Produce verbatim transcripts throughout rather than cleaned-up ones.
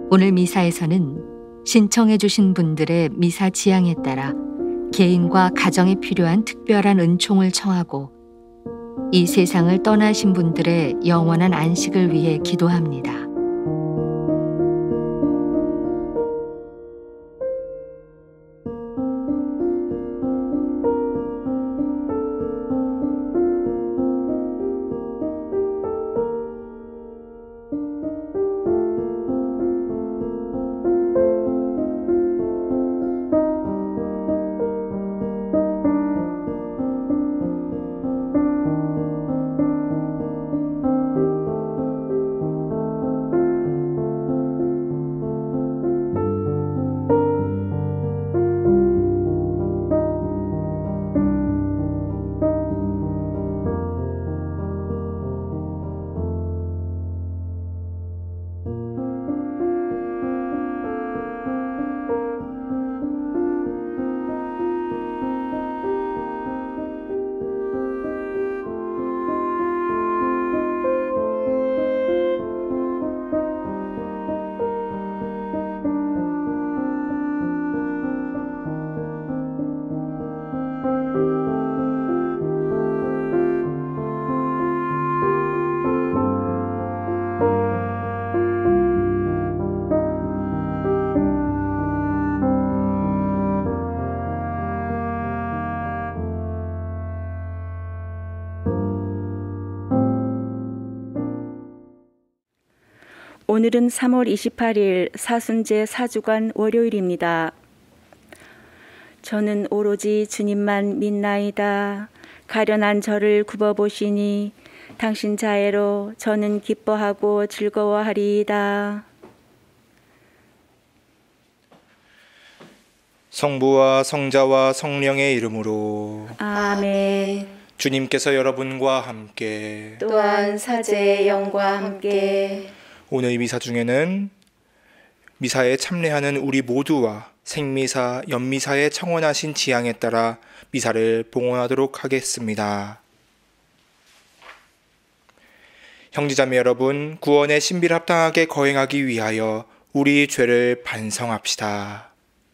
오늘 미사에서는 신청해 주신 분들의 미사 지향에 따라 개인과 가정에 필요한 특별한 은총을 청하고 이 세상을 떠나신 분들의 영원한 안식을 위해 기도합니다. 오늘은 삼월 이십팔일 사순제 사주간 월요일입니다. 저는 오로지 주님만 믿나이다. 가련한 저를 굽어보시니 당신 자애로 저는 기뻐하고 즐거워하리이다. 성부와 성자와 성령의 이름으로 아멘. 주님께서 여러분과 함께 또한 사제의 영과 함께 오늘 미사 중에는 미사에 참례하는 우리 모두와 생미사, 연미사에 청원하신 지향에 따라 미사를 봉헌하도록 하겠습니다. 형제자매 여러분, 구원의 신비를 합당하게 거행하기 위하여 우리 죄를 반성합시다.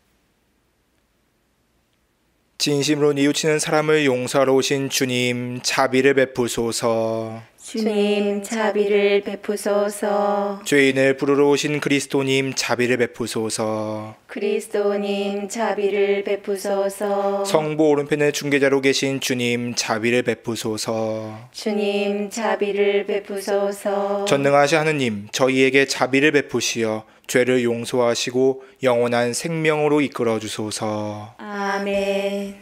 진심으로 뉘우치는 사람을 용서하러 오신 주님, 자비를 베푸소서. 주님, 자비를 베푸소서. 죄인을 부르러 오신 그리스도님, 자비를 베푸소서. 그리스도님, 자비를 베푸소서. 성부 오른편의 중개자로 계신 주님, 자비를 베푸소서. 주님, 자비를 베푸소서. 전능하신 하느님, 저희에게 자비를 베푸시어 죄를 용서하시고 영원한 생명으로 이끌어 주소서. 아멘.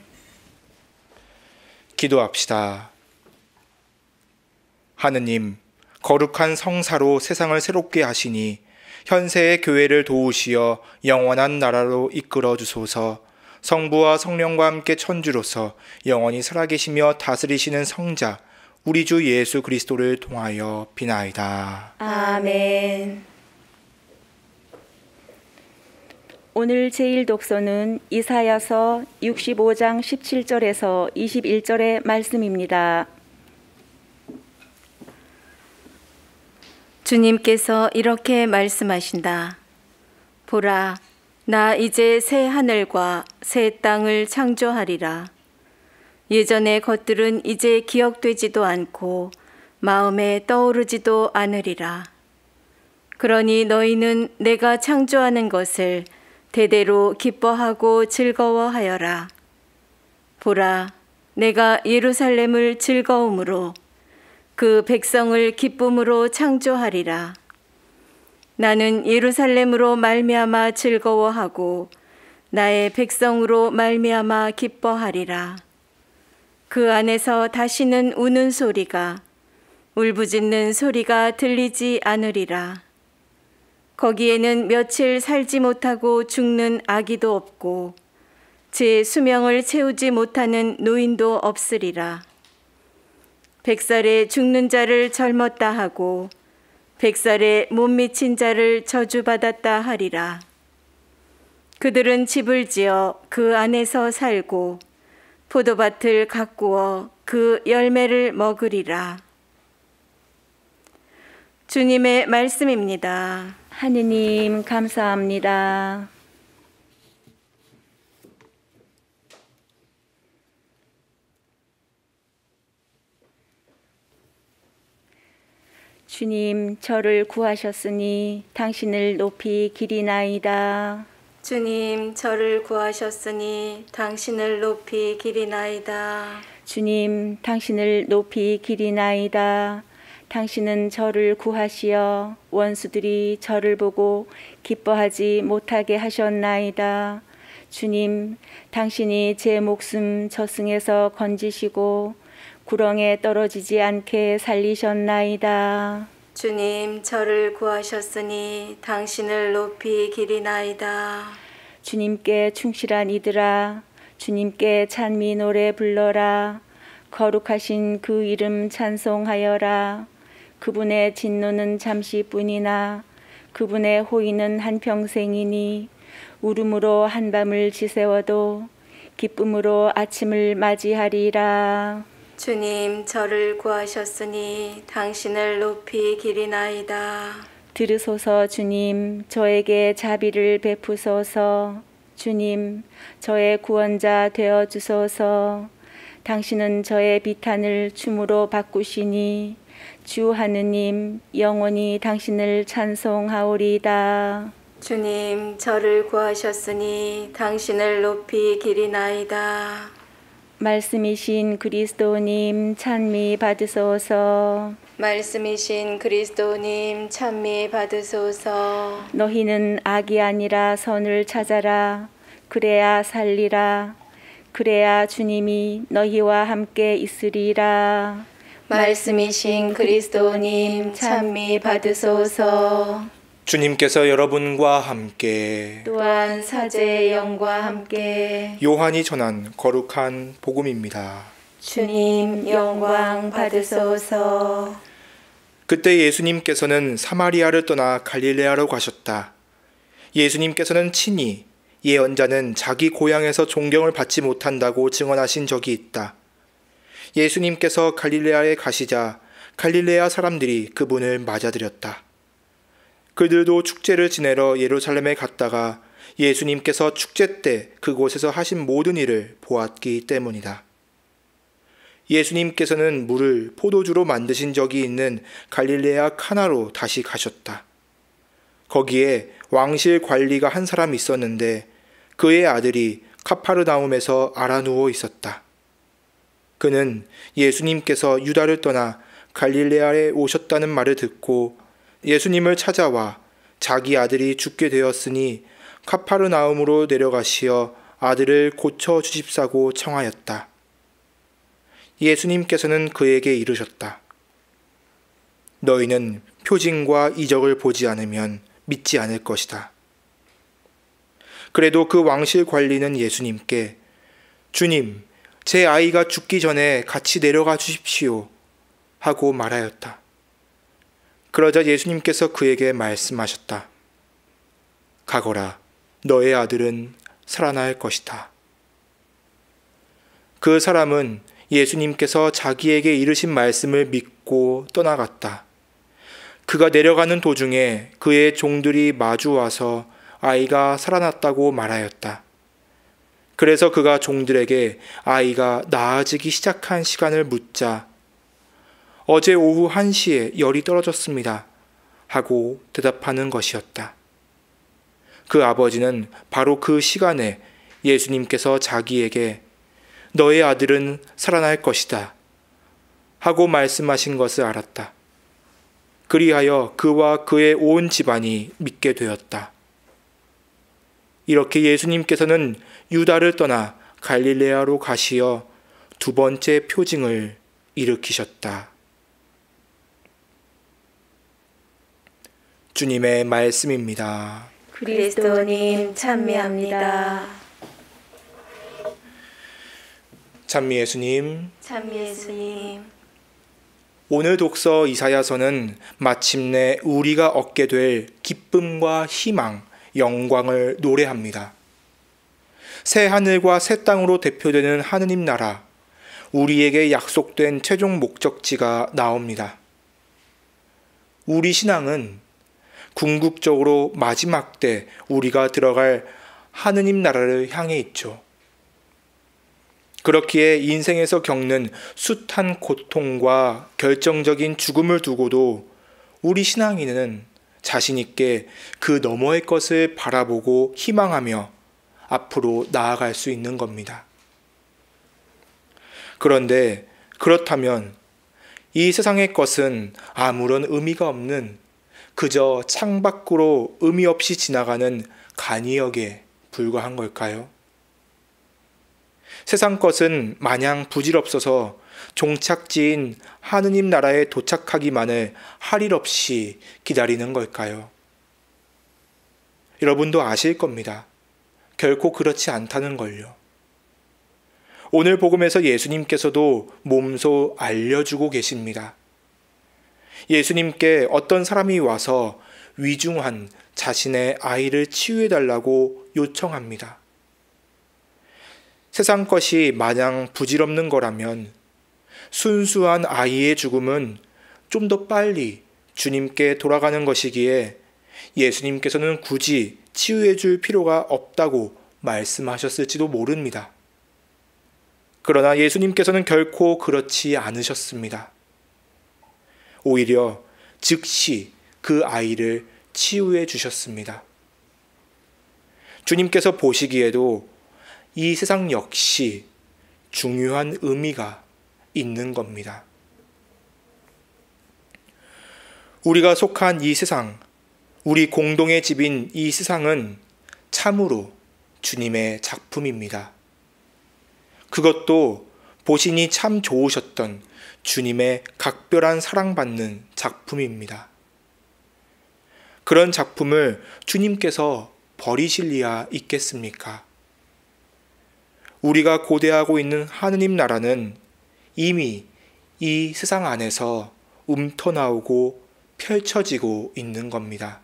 기도합시다. 하느님, 거룩한 성사로 세상을 새롭게 하시니 현세의 교회를 도우시어 영원한 나라로 이끌어 주소서. 성부와 성령과 함께 천주로서 영원히 살아계시며 다스리시는 성자 우리 주 예수 그리스도를 통하여 비나이다. 아멘. 오늘 제일 독서는 이사야서 육십오 장 십칠 절에서 이십일 절의 말씀입니다. 주님께서 이렇게 말씀하신다. 보라, 나 이제 새 하늘과 새 땅을 창조하리라. 예전의 것들은 이제 기억되지도 않고 마음에 떠오르지도 않으리라. 그러니 너희는 내가 창조하는 것을 대대로 기뻐하고 즐거워하여라. 보라, 내가 예루살렘을 즐거움으로 그 백성을 기쁨으로 창조하리라. 나는 예루살렘으로 말미암아 즐거워하고 나의 백성으로 말미암아 기뻐하리라. 그 안에서 다시는 우는 소리가, 울부짖는 소리가 들리지 않으리라. 거기에는 며칠 살지 못하고 죽는 아기도 없고 제 수명을 채우지 못하는 노인도 없으리라. 백살에 죽는 자를 젊었다 하고 백살에 못 미친 자를 저주받았다 하리라. 그들은 집을 지어 그 안에서 살고 포도밭을 가꾸어 그 열매를 먹으리라. 주님의 말씀입니다. 하느님 감사합니다. 주님, 저를 구하셨으니 당신을 높이 기리나이다. 주님, 저를 구하셨으니 당신을 높이 기리나이다. 주님, 당신을 높이 기리나이다. 당신은 저를 구하시어 원수들이 저를 보고 기뻐하지 못하게 하셨나이다. 주님, 당신이 제 목숨 저승에서 건지시고 구렁에 떨어지지 않게 살리셨나이다. 주님, 저를 구하셨으니 당신을 높이 기리나이다. 주님께 충실한 이들아, 주님께 찬미 노래 불러라. 거룩하신 그 이름 찬송하여라. 그분의 진노는 잠시뿐이나 그분의 호의는 한평생이니 울음으로 한밤을 지새워도 기쁨으로 아침을 맞이하리라. 주님, 저를 구하셨으니 당신을 높이 기리나이다. 들으소서. 주님, 저에게 자비를 베푸소서. 주님, 저의 구원자 되어 주소서. 당신은 저의 비탄을 춤으로 바꾸시니 주 하느님, 영원히 당신을 찬송하오리다. 주님, 저를 구하셨으니 당신을 높이 기리나이다. 말씀이신 그리스도님, 찬미 받으소서. 말씀이신 그리스도님, 찬미 받으소서. 너희는 악이 아니라 선을 찾아라. 그래야 살리라. 그래야 주님이 너희와 함께 있으리라. 말씀이신 그리스도님, 찬미 받으소서. 주님께서 여러분과 함께 또한 사제의 영과 함께 요한이 전한 거룩한 복음입니다. 주님 영광 받으소서. 그때 예수님께서는 사마리아를 떠나 갈릴레아로 가셨다. 예수님께서는 친히 예언자는 자기 고향에서 존경을 받지 못한다고 증언하신 적이 있다. 예수님께서 갈릴레아에 가시자 갈릴레아 사람들이 그분을 맞아들였다. 그들도 축제를 지내러 예루살렘에 갔다가 예수님께서 축제 때 그곳에서 하신 모든 일을 보았기 때문이다. 예수님께서는 물을 포도주로 만드신 적이 있는 갈릴레아 카나로 다시 가셨다. 거기에 왕실 관리가 한 사람 있었는데 그의 아들이 카파르나움에서 앓아누워 있었다. 그는 예수님께서 유다를 떠나 갈릴레아에 오셨다는 말을 듣고 예수님을 찾아와 자기 아들이 죽게 되었으니 카파르나움으로 내려가시어 아들을 고쳐 주십사고 청하였다. 예수님께서는 그에게 이르셨다. 너희는 표징과 이적을 보지 않으면 믿지 않을 것이다. 그래도 그 왕실 관리는 예수님께 주님, 제 아이가 죽기 전에 같이 내려가 주십시오 하고 말하였다. 그러자 예수님께서 그에게 말씀하셨다. 가거라, 너의 아들은 살아날 것이다. 그 사람은 예수님께서 자기에게 이르신 말씀을 믿고 떠나갔다. 그가 내려가는 도중에 그의 종들이 마주와서 아이가 살아났다고 말하였다. 그래서 그가 종들에게 아이가 나아지기 시작한 시간을 묻자 어제 오후 한 시에 열이 떨어졌습니다 하고 대답하는 것이었다. 그 아버지는 바로 그 시간에 예수님께서 자기에게 너의 아들은 살아날 것이다 하고 말씀하신 것을 알았다. 그리하여 그와 그의 온 집안이 믿게 되었다. 이렇게 예수님께서는 유다를 떠나 갈릴레아로 가시어 두 번째 표징을 일으키셨다. 주님의 말씀입니다. 그리스도님 찬미합니다. 찬미 예수님, 찬미 예수님, 오늘 독서 이사야서는 마침내 우리가 얻게 될 기쁨과 희망, 영광을 노래합니다. 새 하늘과 새 땅으로 대표되는 하느님 나라, 우리에게 약속된 최종 목적지가 나옵니다. 우리 신앙은 궁극적으로 마지막 때 우리가 들어갈 하느님 나라를 향해 있죠. 그렇기에 인생에서 겪는 숱한 고통과 결정적인 죽음을 두고도 우리 신앙인은 자신 있게 그 너머의 것을 바라보고 희망하며 앞으로 나아갈 수 있는 겁니다. 그런데 그렇다면 이 세상의 것은 아무런 의미가 없는 그저 창밖으로 의미 없이 지나가는 간이역에 불과한 걸까요? 세상 것은 마냥 부질없어서 종착지인 하느님 나라에 도착하기만을 할 일 없이 기다리는 걸까요? 여러분도 아실 겁니다. 결코 그렇지 않다는 걸요. 오늘 복음에서 예수님께서도 몸소 알려주고 계십니다. 예수님께 어떤 사람이 와서 위중한 자신의 아이를 치유해달라고 요청합니다. 세상 것이 마냥 부질없는 거라면 순수한 아이의 죽음은 좀 더 빨리 주님께 돌아가는 것이기에 예수님께서는 굳이 치유해 줄 필요가 없다고 말씀하셨을지도 모릅니다. 그러나 예수님께서는 결코 그렇지 않으셨습니다. 오히려 즉시 그 아이를 치유해 주셨습니다. 주님께서 보시기에도 이 세상 역시 중요한 의미가 있는 겁니다. 우리가 속한 이 세상, 우리 공동의 집인 이 세상은 참으로 주님의 작품입니다. 그것도 보시니 참 좋으셨던 주님의 각별한 사랑받는 작품입니다. 그런 작품을 주님께서 버리실 리야 있겠습니까? 우리가 고대하고 있는 하느님 나라는 이미 이 세상 안에서 움터나오고 펼쳐지고 있는 겁니다.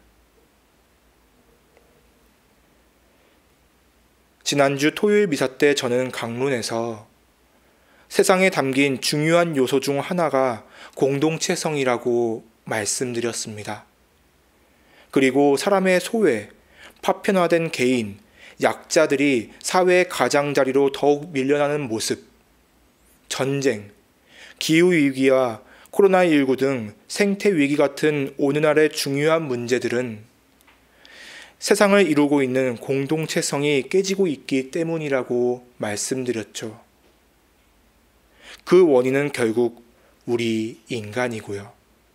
지난주 토요일 미사 때 저는 강론에서 세상에 담긴 중요한 요소 중 하나가 공동체성이라고 말씀드렸습니다. 그리고 사람의 소외, 파편화된 개인, 약자들이 사회의 가장자리로 더욱 밀려나는 모습, 전쟁, 기후위기와 코로나십구 등 생태위기 같은 오늘날의 중요한 문제들은 세상을 이루고 있는 공동체성이 깨지고 있기 때문이라고 말씀드렸죠. 그 원인은 결국 우리 인간이고요.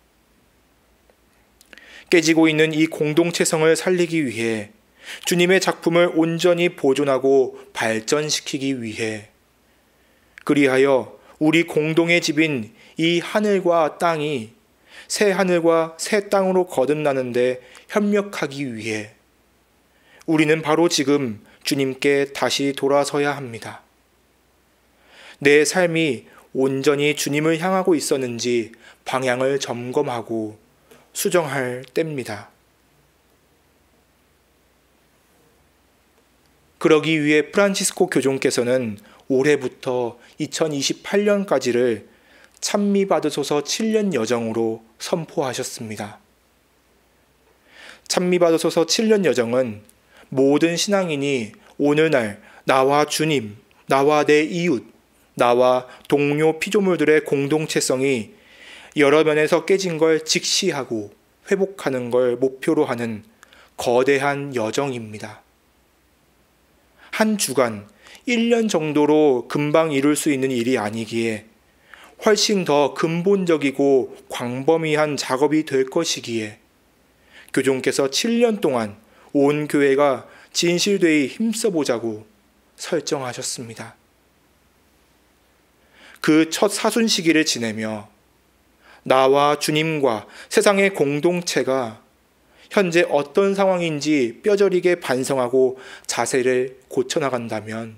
깨지고 있는 이 공동체성을 살리기 위해 주님의 작품을 온전히 보존하고 발전시키기 위해 그리하여 우리 공동의 집인 이 하늘과 땅이 새 하늘과 새 땅으로 거듭나는데 협력하기 위해 우리는 바로 지금 주님께 다시 돌아서야 합니다. 내 삶이 온전히 주님을 향하고 있었는지 방향을 점검하고 수정할 때입니다. 그러기 위해 프란치스코 교종께서는 올해부터 이천이십팔 년까지를 찬미받으소서 칠 년 여정으로 선포하셨습니다. 찬미받으소서 칠 년 여정은 모든 신앙인이 오늘날 나와 주님, 나와 내 이웃, 나와 동료 피조물들의 공동체성이 여러 면에서 깨진 걸 직시하고 회복하는 걸 목표로 하는 거대한 여정입니다. 한 주간, 일 년 정도로 금방 이룰 수 있는 일이 아니기에 훨씬 더 근본적이고 광범위한 작업이 될 것이기에 교종께서 칠 년 동안 온 교회가 진실되이 힘써보자고 설정하셨습니다. 그 첫 사순 시기를 지내며 나와 주님과 세상의 공동체가 현재 어떤 상황인지 뼈저리게 반성하고 자세를 고쳐나간다면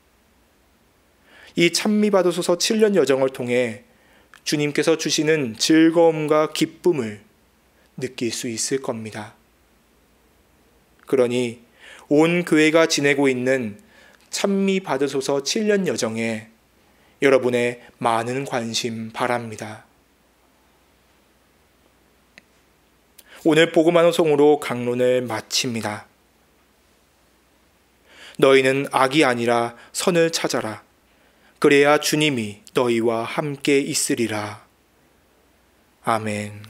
이 찬미받으소서 칠 년 여정을 통해 주님께서 주시는 즐거움과 기쁨을 느낄 수 있을 겁니다. 그러니 온 교회가 지내고 있는 찬미받으소서 칠 년 여정에 여러분의 많은 관심 바랍니다. 오늘 복음 방송으로 강론을 마칩니다. 너희는 악이 아니라 선을 찾아라. 그래야 주님이 너희와 함께 있으리라. 아멘.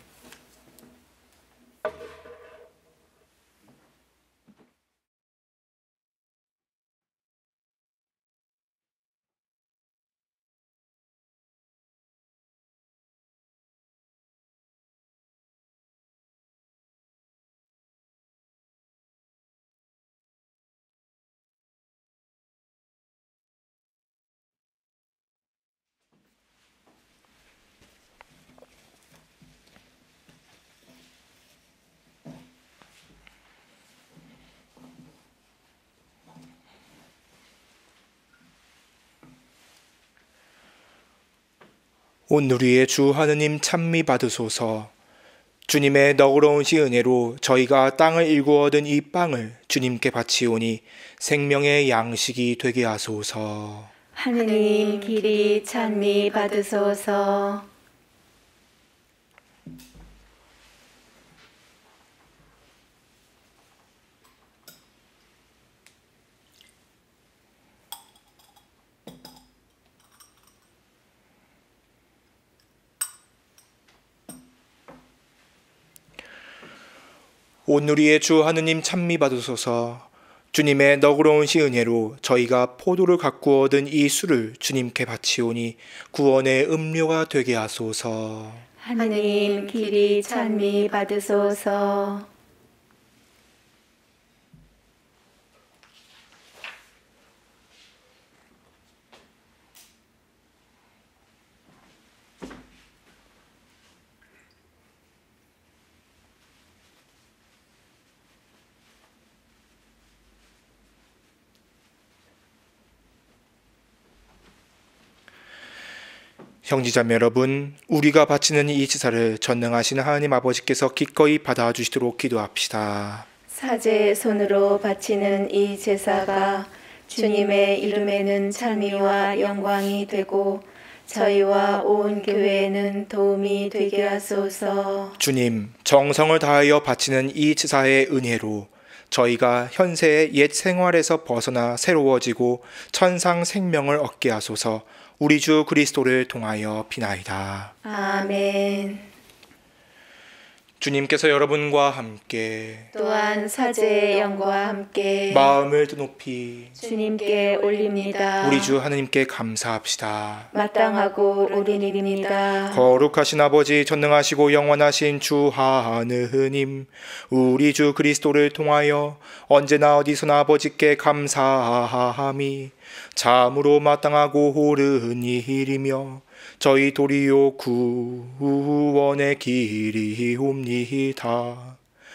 온 누리의 주 하느님 찬미 받으소서. 주님의 너그러우신 은혜로 저희가 땅을 일구어 얻은 이 빵을 주님께 바치오니 생명의 양식이 되게 하소서. 하느님 길이 찬미 받으소서. 온 누리의 주 하느님 찬미 받으소서. 주님의 너그러우신 은혜로 저희가 포도를 가꾸어 얻은 이 술을 주님께 바치오니 구원의 음료가 되게 하소서. 하느님 길이 찬미 받으소서. 형제자매 여러분, 우리가 바치는 이 제사를 전능하신 하나님 아버지께서 기꺼이 받아주시도록 기도합시다. 사제의 손으로 바치는 이 제사가 주님의 이름에는 찬미와 영광이 되고 저희와 온 교회에는 도움이 되게 하소서. 주님, 정성을 다하여 바치는 이 제사의 은혜로 저희가 현세의 옛 생활에서 벗어나 새로워지고 천상 생명을 얻게 하소서. 우리 주 그리스도를 통하여 비나이다. 아멘. 주님께서 여러분과 함께 또한 사제의 영과 함께 마음을 높이 주님께 올립니다. 우리 주 하느님께 감사합시다. 마땅하고 옳은 일입니다. 거룩하신 아버지, 전능하시고 영원하신 주 하느님, 우리 주 그리스도를 통하여 언제나 어디서나 아버지께 감사함이 참으로 마땅하고 옳은 일이며 저희 도리요 구원의 길이옵니다.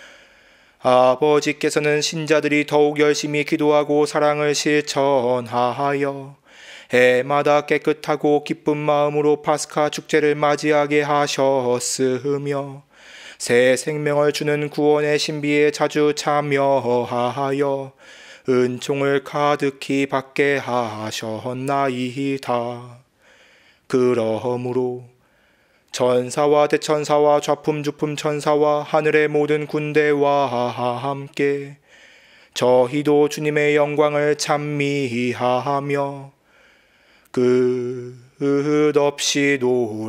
아버지께서는 신자들이 더욱 열심히 기도하고 사랑을 실천하여 해마다 깨끗하고 기쁜 마음으로 파스카 축제를 맞이하게 하셨으며 새 생명을 주는 구원의 신비에 자주 참여하여 은총을 가득히 받게 하셨나이다. 그러므로 전사와 대천사와 좌품주품 천사와 하늘의 모든 군대와 함께 저희도 주님의 영광을 찬미하며 끝없이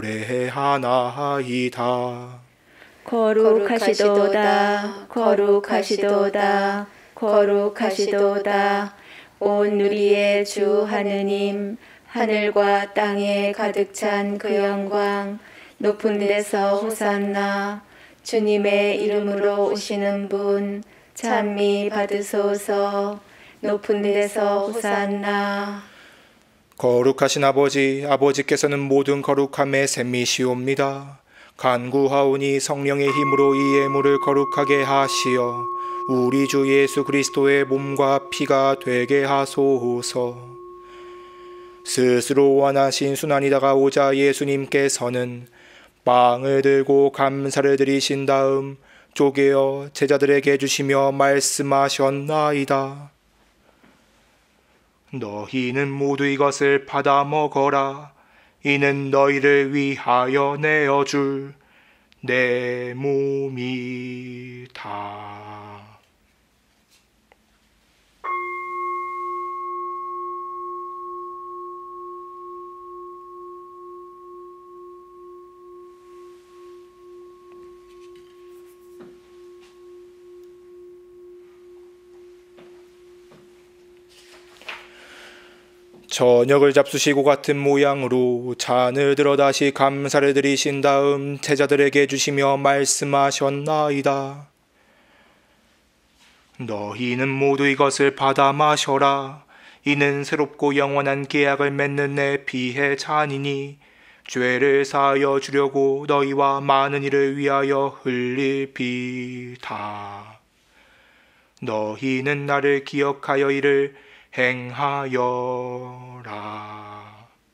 노래하나이다. 거룩하시도다, 거룩하시도다, 거룩하시도다. 온 누리의 주 하느님, 하늘과 땅에 가득 찬 그 영광, 높은 데서 호산나. 주님의 이름으로 오시는 분, 찬미 받으소서. 높은 데서 호산나. 거룩하신 아버지, 아버지께서는 모든 거룩함의 샘이시옵니다. 간구하오니 성령의 힘으로 이 예물을 거룩하게 하시어 우리 주 예수 그리스도의 몸과 피가 되게 하소서. 스스로 원하신 순환이 다가오자 예수님께서는 빵을 들고 감사를 드리신 다음 쪼개어 제자들에게 주시며 말씀하셨나이다. 너희는 모두 이것을 받아 먹어라. 이는 너희를 위하여 내어줄 내 몸이다. 저녁을 잡수시고 같은 모양으로 잔을 들어 다시 감사를 드리신 다음 제자들에게 주시며 말씀하셨나이다. 너희는 모두 이것을 받아 마셔라. 이는 새롭고 영원한 계약을 맺는 내 피의 잔이니 죄를 사하여 주려고 너희와 많은 이를 위하여 흘릴 피다. 너희는 나를 기억하여 이를 행하여라.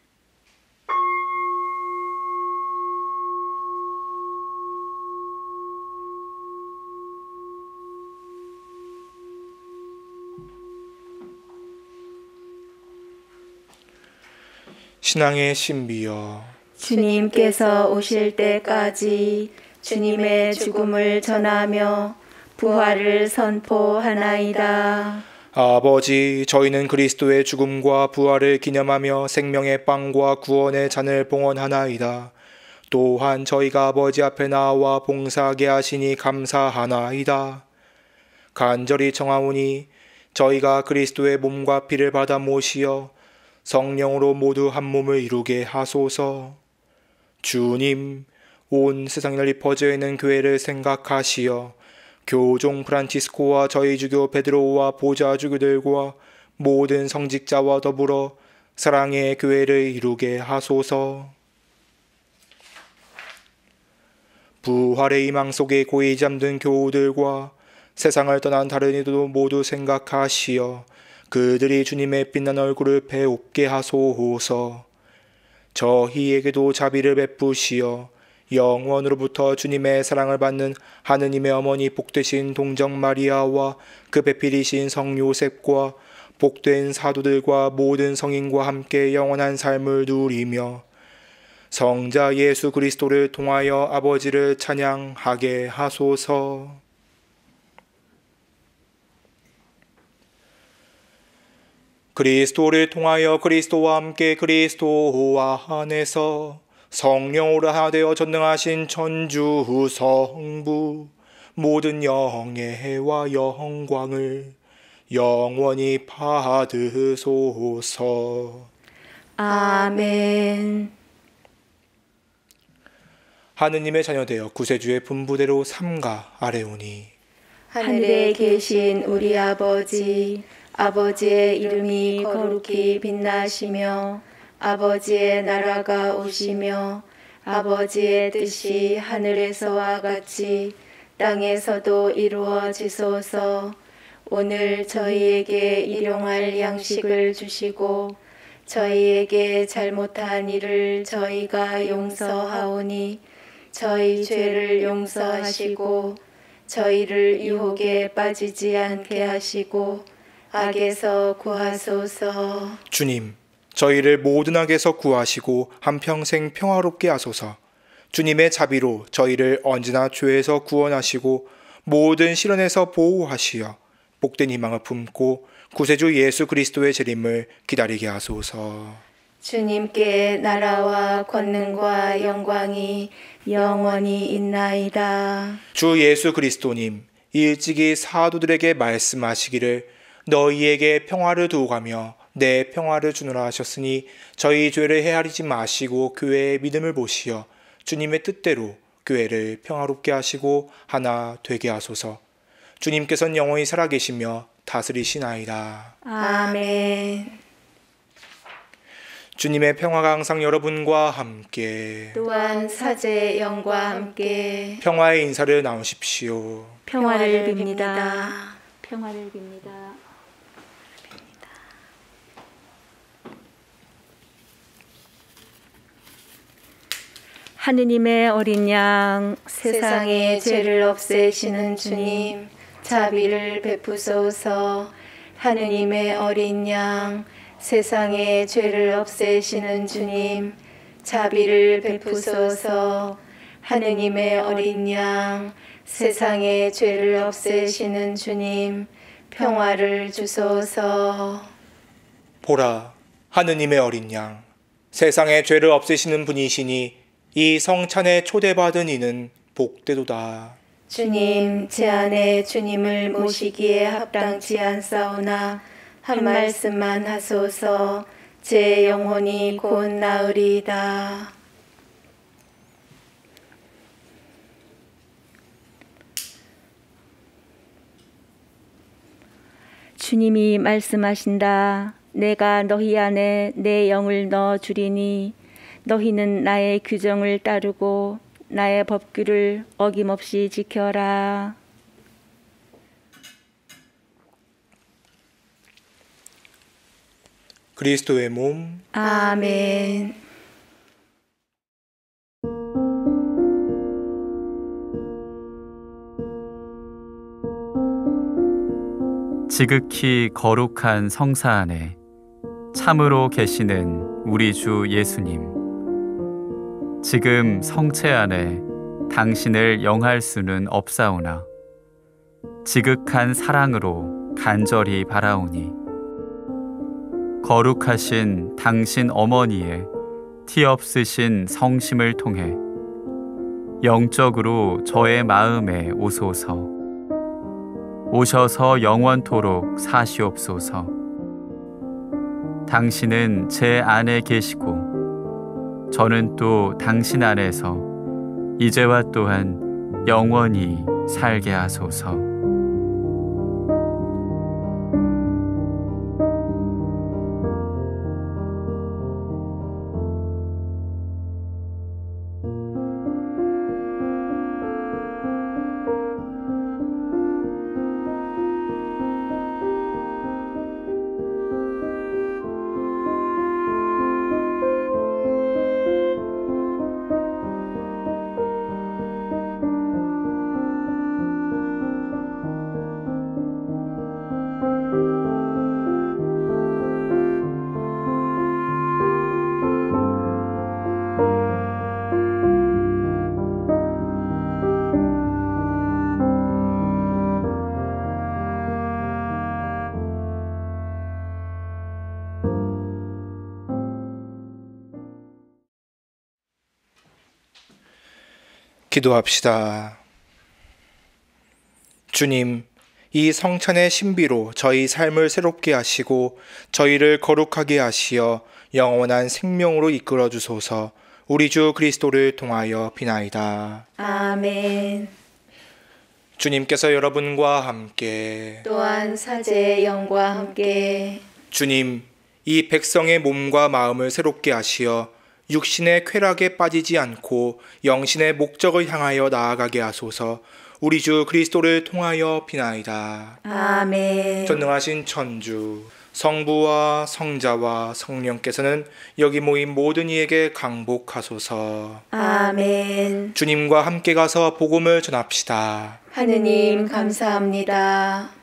신앙의 신비여, 주님께서 오실 때까지 주님의 죽음을 전하며 부활을 선포하나이다. 아버지, 저희는 그리스도의 죽음과 부활을 기념하며 생명의 빵과 구원의 잔을 봉헌하나이다. 또한 저희가 아버지 앞에 나와 봉사하게 하시니 감사하나이다. 간절히 청하오니 저희가 그리스도의 몸과 피를 받아 모시어 성령으로 모두 한 몸을 이루게 하소서. 주님, 온 세상에 널리 퍼져 있는 교회를 생각하시어 교종 프란치스코와 저희 주교 베드로와 보좌 주교들과 모든 성직자와 더불어 사랑의 교회를 이루게 하소서. 부활의 희망 속에 고이 잠든 교우들과 세상을 떠난 다른 이들도 모두 생각하시어 그들이 주님의 빛난 얼굴을 배웁게 하소서. 저희에게도 자비를 베푸시어 영원으로부터 주님의 사랑을 받는 하느님의 어머니 복되신 동정 마리아와 그 배필이신 성 요셉과 복된 사도들과 모든 성인과 함께 영원한 삶을 누리며 성자 예수 그리스도를 통하여 아버지를 찬양하게 하소서. 그리스도를 통하여 그리스도와 함께 그리스도와 안에서 성령으로 하나 되어 전능하신 천주 성부 모든 영예와 영광을 영원히 받으소서. 아멘. 하느님의 자녀되어 구세주의 분부대로 삼가 아뢰오니 하늘에 계신 우리 아버지, 아버지의 이름이 거룩히 빛나시며 아버지의 나라가 오시며 아버지의 뜻이 하늘에서와 같이 땅에서도 이루어지소서. 오늘 저희에게 일용할 양식을 주시고 저희에게 잘못한 일을 저희가 용서하오니 저희 죄를 용서하시고 저희를 유혹에 빠지지 않게 하시고 악에서 구하소서. 주님, 저희를 모든 악에서 구하시고 한평생 평화롭게 하소서. 주님의 자비로 저희를 언제나 죄에서 구원하시고 모든 시련에서 보호하시어 복된 희망을 품고 구세주 예수 그리스도의 재림을 기다리게 하소서. 주님께 나라와 권능과 영광이 영원히 있나이다. 주 예수 그리스도님, 일찍이 사도들에게 말씀하시기를 너희에게 평화를 두고 가며 내 평화를 주노라 하셨으니 저희 죄를 헤아리지 마시고 교회의 믿음을 보시어 주님의 뜻대로 교회를 평화롭게 하시고 하나 되게 하소서. 주님께서는 영원히 살아계시며 다스리시나이다. 아멘. 주님의 평화가 항상 여러분과 함께 또한 사제의 영과 함께 평화의 인사를 나누십시오. 평화를 빕니다. 평화를 빕니다. 하느님의 어린 양, 세상의 죄를 없애시는 주님, 자비를 베푸소서. 하느님의 어린 양, 세상의 죄를 없애시는 주님, 자비를 베푸소서. 하느님의 어린 양, 세상의 죄를 없애시는 주님, 평화를 주소서. 보라, 하느님의 어린 양, 세상의 죄를 없애시는 분이시니 이 성찬에 초대받은 이는 복되도다. 주님, 제 안에 주님을 모시기에 합당치 않사오나 한 말씀만 하소서. 제 영혼이 곧 나으리이다. 주님이 말씀하신다. 내가 너희 안에 내 영을 넣어 주리니 너희는 나의 규정을 따르고 나의 법규를 어김없이 지켜라. 그리스도의 몸, 아멘. 지극히 거룩한 성사 안에 참으로 계시는 우리 주 예수님, 지금 성체 안에 당신을 영할 수는 없사오나 지극한 사랑으로 간절히 바라오니 거룩하신 당신 어머니의 티 없으신 성심을 통해 영적으로 저의 마음에 오소서. 오셔서 영원토록 사시옵소서. 당신은 제 안에 계시고 저는 또 당신 안에서 이제와 또한 영원히 살게 하소서. 기도합시다. 주님, 이 성찬의 신비로 저희 삶을 새롭게 하시고 저희를 거룩하게 하시어 영원한 생명으로 이끌어 주소서. 우리 주 그리스도를 통하여 비나이다. 아멘. 주님께서 여러분과 함께 또한 사제의 영과 함께 주님, 이 백성의 몸과 마음을 새롭게 하시어 육신의 쾌락에 빠지지 않고 영신의 목적을 향하여 나아가게 하소서. 우리 주 그리스도를 통하여 비나이다. 아멘. 전능하신 천주, 성부와 성자와 성령께서는 여기 모인 모든 이에게 강복하소서. 아멘. 주님과 함께 가서 복음을 전합시다. 하느님 감사합니다.